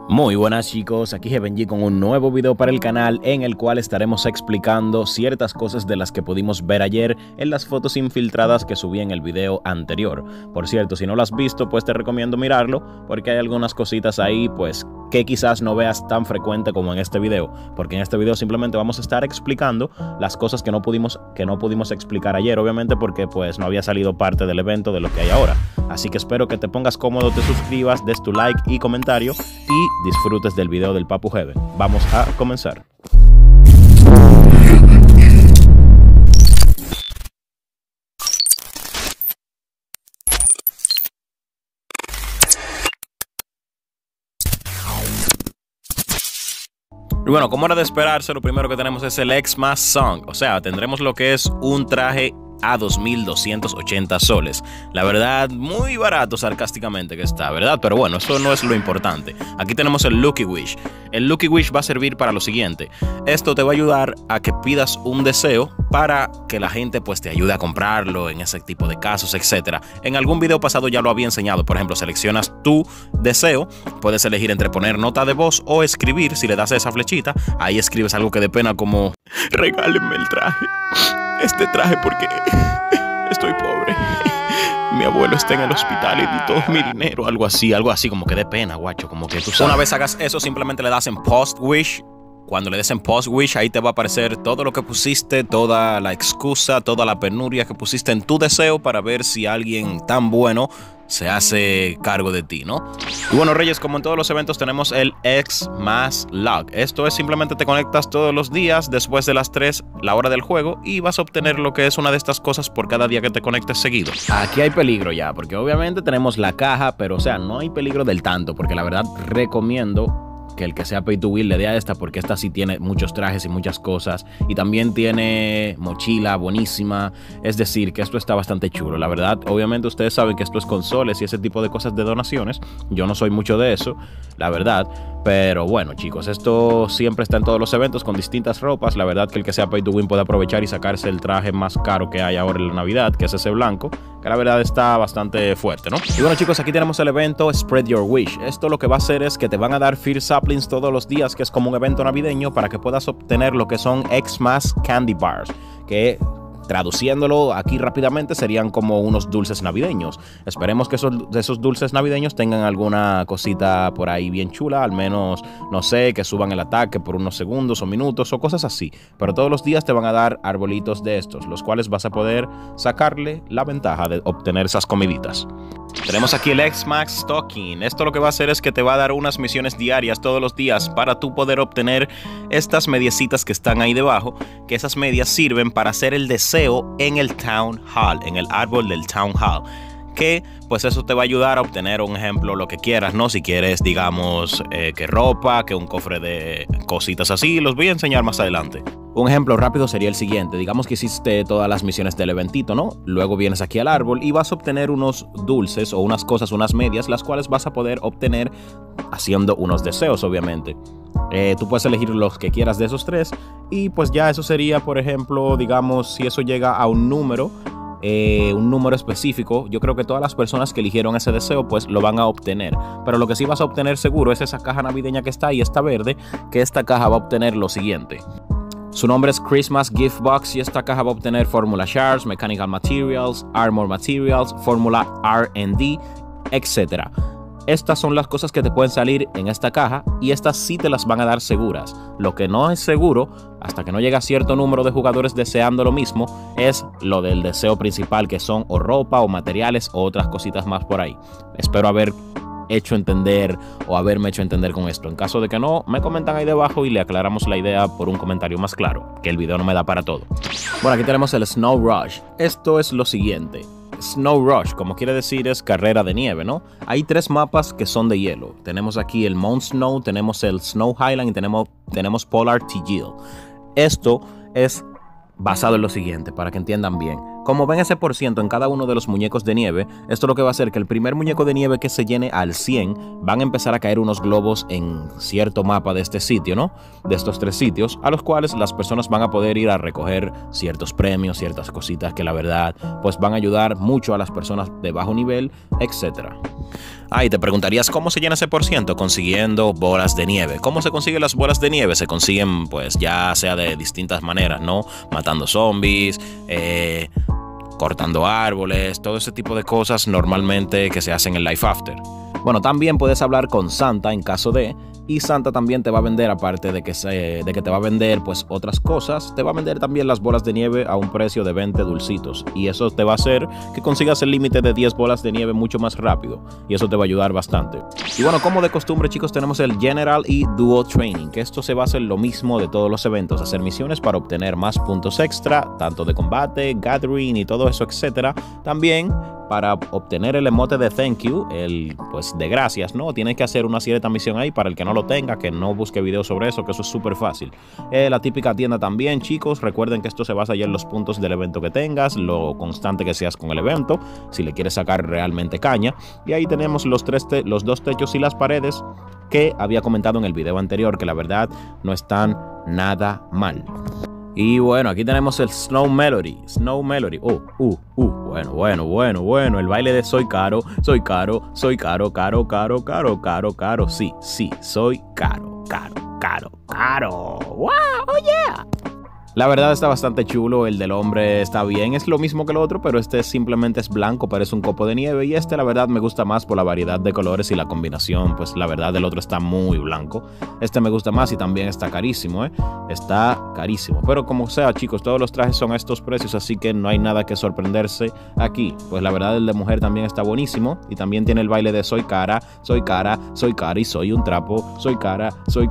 Muy buenas chicos, aquí Benji con un nuevo video para el canal en el cual estaremos explicando ciertas cosas de las que pudimos ver ayer en las fotos infiltradas que subí en el video anterior. Por cierto, si no lo has visto, pues te recomiendo mirarlo porque hay algunas cositas ahí pues que quizás no veas tan frecuente como en este video, porque en este video simplemente vamos a estar explicando las cosas que no pudimos explicar ayer, obviamente porque pues no había salido parte del evento de lo que hay ahora. Así que espero que te pongas cómodo, te suscribas, des tu like y comentario y disfrutes del video del Papu Heaven. Vamos a comenzar. Y bueno, como era de esperarse, lo primero que tenemos es el Xmas Song. O sea, tendremos lo que es un traje a 2.280 soles. La verdad, muy barato sarcásticamente que está, ¿verdad? Pero bueno, eso no es lo importante. Aquí tenemos el Lucky Wish. El Lucky Wish va a servir para lo siguiente. Esto te va a ayudar a que pidas un deseo para que la gente pues te ayude a comprarlo en ese tipo de casos, etc. En algún video pasado ya lo había enseñado. Por ejemplo, seleccionas tu deseo, puedes elegir entre poner nota de voz o escribir. Si le das a esa flechita, ahí escribes algo que dé pena como regálenme el traje. Este traje porque estoy pobre. Mi abuelo está en el hospital y di todo mi dinero. Algo así como que dé pena, guacho. Como que tú sabes. Una vez hagas eso, simplemente le das en Post Wish. Cuando le des en Post Wish, ahí te va a aparecer todo lo que pusiste, toda la excusa, toda la penuria que pusiste en tu deseo para ver si alguien tan bueno se hace cargo de ti, ¿no? Y bueno, Reyes, como en todos los eventos tenemos el Xmas Luck. Esto es simplemente te conectas todos los días después de las 3, la hora del juego, y vas a obtener lo que es una de estas cosas por cada día que te conectes seguido. Aquí hay peligro ya, porque obviamente tenemos la caja, pero o sea, no hay peligro del tanto, porque la verdad recomiendo que el que sea pay to win le dé a esta, porque esta sí tiene muchos trajes y muchas cosas, y también tiene mochila buenísima. Es decir, que esto está bastante chulo, la verdad. Obviamente ustedes saben que esto es consoles y ese tipo de cosas de donaciones. Yo no soy mucho de eso, la verdad, pero bueno chicos, esto siempre está en todos los eventos con distintas ropas. La verdad que el que sea pay to win puede aprovechar y sacarse el traje más caro que hay ahora en la Navidad, que es ese blanco, que la verdad está bastante fuerte, ¿no? Y bueno chicos, aquí tenemos el evento Spread Your Wish. Esto lo que va a hacer es que te van a dar Fear Saplings todos los días, que es como un evento navideño, para que puedas obtener lo que son Xmas Candy Bars, que traduciéndolo aquí rápidamente serían como unos dulces navideños. Esperemos que esos dulces navideños tengan alguna cosita por ahí bien chula, al menos, no sé, que suban el ataque por unos segundos o minutos o cosas así. Pero todos los días te van a dar arbolitos de estos, los cuales vas a poder sacarle la ventaja de obtener esas comiditas. Tenemos aquí el Xmas Stocking. Esto lo que va a hacer es que te va a dar unas misiones diarias todos los días para tú poder obtener estas mediecitas que están ahí debajo, que esas medias sirven para hacer el deseo en el Town Hall, en el árbol del Town Hall, que pues eso te va a ayudar a obtener un ejemplo, lo que quieras, ¿no? Si quieres, digamos, que ropa, que un cofre de cositas así, los voy a enseñar más adelante. Un ejemplo rápido sería el siguiente. Digamos que hiciste todas las misiones del eventito, ¿no? Luego vienes aquí al árbol y vas a obtener unos dulces o unas cosas, unas medias, las cuales vas a poder obtener haciendo unos deseos, obviamente. Tú puedes elegir los que quieras de esos tres y pues ya eso sería, por ejemplo, digamos, si eso llega a un número específico, yo creo que todas las personas que eligieron ese deseo pues lo van a obtener. Pero lo que sí vas a obtener seguro es esa caja navideña que está ahí, esta verde, que esta caja va a obtener lo siguiente. Su nombre es Christmas Gift Box y esta caja va a obtener Formula Shards, Mechanical Materials, Armor Materials, Formula R&D, etc. Estas son las cosas que te pueden salir en esta caja y estas sí te las van a dar seguras. Lo que no es seguro, hasta que no llegue a cierto número de jugadores deseando lo mismo, es lo del deseo principal, que son o ropa o materiales o otras cositas más por ahí. Espero haberme hecho entender con esto. En caso de que no, me comentan ahí debajo y le aclaramos la idea por un comentario más claro, que el video no me da para todo. Bueno, aquí tenemos el Snow Rush. Esto es lo siguiente. Snow Rush, como quiere decir, es carrera de nieve, ¿no? Hay 3 mapas que son de hielo. Tenemos aquí el Mount Snow, tenemos el Snow Highland y tenemos Polar Tgil. Esto es basado en lo siguiente, para que entiendan bien. Como ven ese por ciento en cada uno de los muñecos de nieve, esto lo que va a hacer que el primer muñeco de nieve que se llene al 100, van a empezar a caer unos globos en cierto mapa de este sitio, ¿no? De estos 3 sitios, a los cuales las personas van a poder ir a recoger ciertos premios, ciertas cositas que la verdad, pues van a ayudar mucho a las personas de bajo nivel, etc. Y te preguntarías cómo se llena ese por ciento consiguiendo bolas de nieve. ¿Cómo se consiguen las bolas de nieve? Se consiguen pues ya sea de distintas maneras, ¿no? Matando zombies, cortando árboles, todo ese tipo de cosas normalmente que se hacen en Life After. Bueno, también puedes hablar con Santa en caso de, y Santa también te va a vender, aparte de que te va a vender pues otras cosas, te va a vender también las bolas de nieve a un precio de 20 dulcitos, y eso te va a hacer que consigas el límite de 10 bolas de nieve mucho más rápido, y eso te va a ayudar bastante. Y bueno, como de costumbre, chicos, tenemos el General y Duo Training, que esto se basa en lo mismo de todos los eventos, hacer misiones para obtener más puntos extra, tanto de combate, gathering y todo eso, etcétera. También para obtener el emote de thank you, el pues de gracias, ¿no? Tienes que hacer una cierta misión ahí. Para el que no lo tenga, que no busque videos sobre eso, que eso es súper fácil. La típica tienda también, chicos. Recuerden que esto se basa ya en los puntos del evento que tengas, lo constante que seas con el evento, si le quieres sacar realmente caña. Y ahí tenemos los 2 techos y las paredes que había comentado en el video anterior, que la verdad no están nada mal. Y bueno, aquí tenemos el Snow Melody. Bueno. El baile de soy caro. Sí, soy caro. ¡Wow! ¡Oh, yeah! La verdad está bastante chulo, el del hombre está bien, es lo mismo que el otro, pero este simplemente es blanco, parece un copo de nieve, y este la verdad me gusta más por la variedad de colores y la combinación, pues la verdad el otro está muy blanco. Este me gusta más y también está carísimo, está carísimo, pero como sea, chicos, todos los trajes son a estos precios, así que no hay nada que sorprenderse aquí. Pues la verdad el de mujer también está buenísimo, y también tiene el baile de soy cara y soy un trapo, soy cara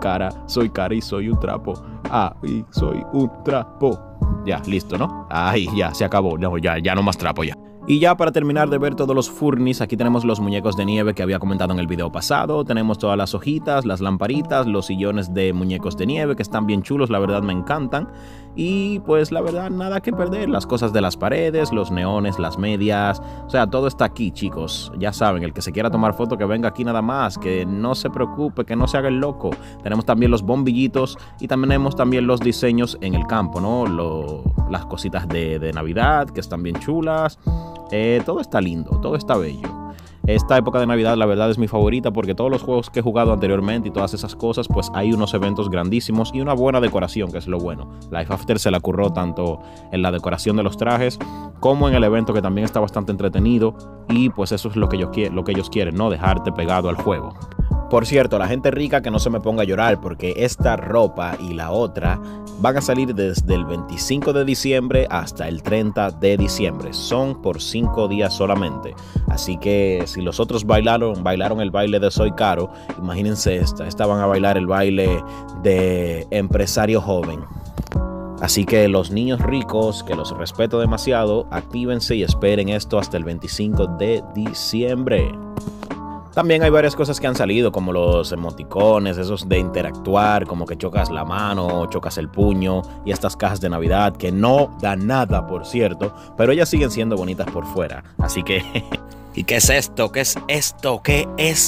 y soy un trapo. Y soy un trapo. Ya, listo, ¿no? Ya, se acabó. No, ya no más trapo ya. Y ya para terminar de ver todos los furnis, aquí tenemos los muñecos de nieve que había comentado en el video pasado. Tenemos todas las hojitas, las lamparitas, los sillones de muñecos de nieve que están bien chulos, la verdad me encantan. Y pues la verdad nada que perder, las cosas de las paredes, los neones, las medias, o sea, todo está aquí, chicos. Ya saben, el que se quiera tomar foto que venga aquí nada más, que no se preocupe, que no se haga el loco. Tenemos también los bombillitos y también tenemos también los diseños en el campo, ¿no? Las cositas de Navidad que están bien chulas. Todo está lindo, todo está bello. Esta época de Navidad la verdad es mi favorita porque todos los juegos que he jugado anteriormente y todas esas cosas, pues hay unos eventos grandísimos y una buena decoración, que es lo bueno. Life After se la curró tanto en la decoración de los trajes como en el evento, que también está bastante entretenido, y pues eso es lo que ellos quieren, ¿no? Dejarte pegado al juego. Por cierto, la gente rica que no se me ponga a llorar, porque esta ropa y la otra van a salir desde el 25 de diciembre hasta el 30 de diciembre. Son por 5 días solamente. Así que si los otros bailaron el baile de Soy Caro, imagínense esta van a bailar el baile de empresario joven. Así que los niños ricos, que los respeto demasiado, actívense y esperen esto hasta el 25 de diciembre. También hay varias cosas que han salido, como los emoticones, esos de interactuar, como que chocas la mano, chocas el puño, y estas cajas de Navidad que no dan nada, por cierto, pero ellas siguen siendo bonitas por fuera. Así que... ¿Y qué es esto? ¿Qué es esto? ¿Qué es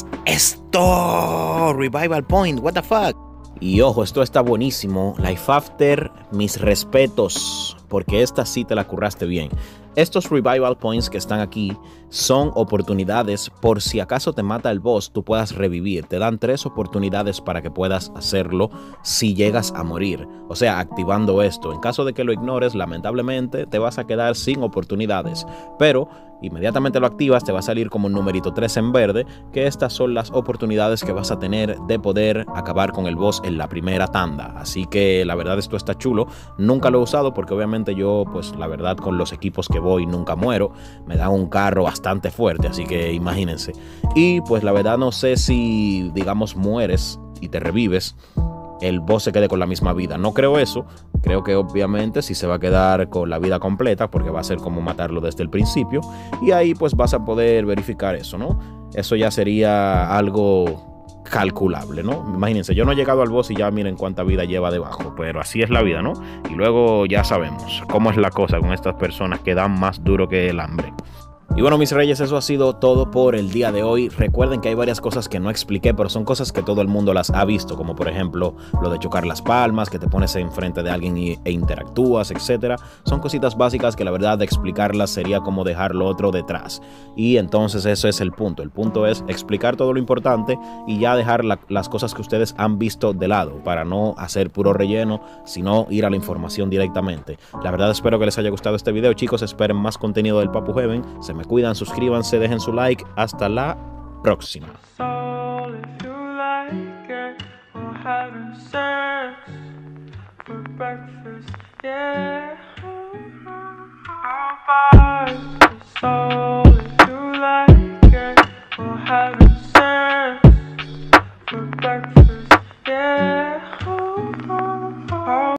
esto? Revival Point, what the fuck? Y ojo, esto está buenísimo. Life After, mis respetos, porque esta sí te la curraste bien. Estos Revival Points que están aquí son oportunidades por si acaso te mata el boss, tú puedas revivir. Te dan 3 oportunidades para que puedas hacerlo si llegas a morir. O sea, activando esto. En caso de que lo ignores, lamentablemente te vas a quedar sin oportunidades. Pero inmediatamente lo activas, te va a salir como un numerito 3 en verde, que estas son las oportunidades que vas a tener de poder acabar con el boss en la primera tanda. Así que la verdad esto está chulo. Nunca lo he usado porque obviamente yo, pues la verdad con los equipos que voy nunca muero. Me dan un carro bastante fuerte, así que imagínense. Y pues la verdad no sé si, digamos, mueres y te revives, el boss se quede con la misma vida. No creo eso. Creo que obviamente sí se va a quedar con la vida completa, porque va a ser como matarlo desde el principio. Y ahí pues vas a poder verificar eso, ¿no? Eso ya sería algo calculable, ¿no? Imagínense, yo no he llegado al boss y ya miren cuánta vida lleva debajo, pero así es la vida, ¿no? Y luego ya sabemos cómo es la cosa con estas personas que dan más duro que el hambre. Y bueno, mis reyes, eso ha sido todo por el día de hoy. Recuerden que hay varias cosas que no expliqué, pero son cosas que todo el mundo las ha visto, como por ejemplo lo de chocar las palmas, que te pones enfrente de alguien e interactúas, etcétera. Son cositas básicas que la verdad de explicarlas sería como dejar lo otro detrás. Y entonces eso es el punto. El punto es explicar todo lo importante y ya dejar las cosas que ustedes han visto de lado, para no hacer puro relleno, sino ir a la información directamente. La verdad espero que les haya gustado este video, chicos. Esperen más contenido del Papu Heaven. Se me cuidan, suscríbanse, dejen su like. Hasta la próxima.